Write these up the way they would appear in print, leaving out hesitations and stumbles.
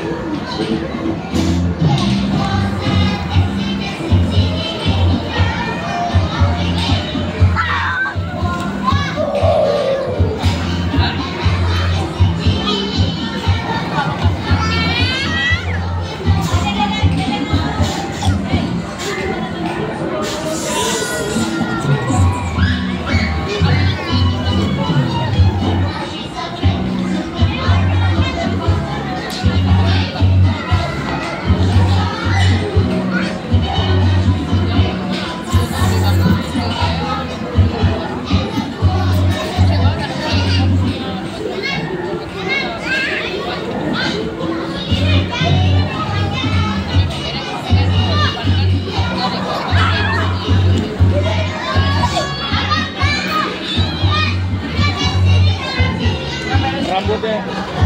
Rambutnya.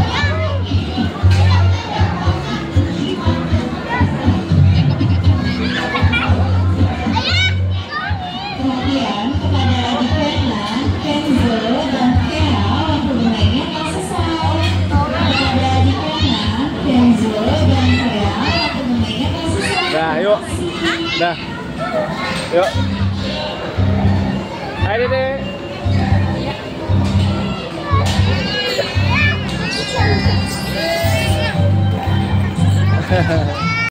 Kemudian kepada Diana, Kenzo, dan Kea waktu bermainnya tak selesai. Kepada Diana, Kenzo, dan Kea waktu bermainnya tak selesai. Dah, yuk. Dah. Yuk. Ayo, Dede. Hahaha.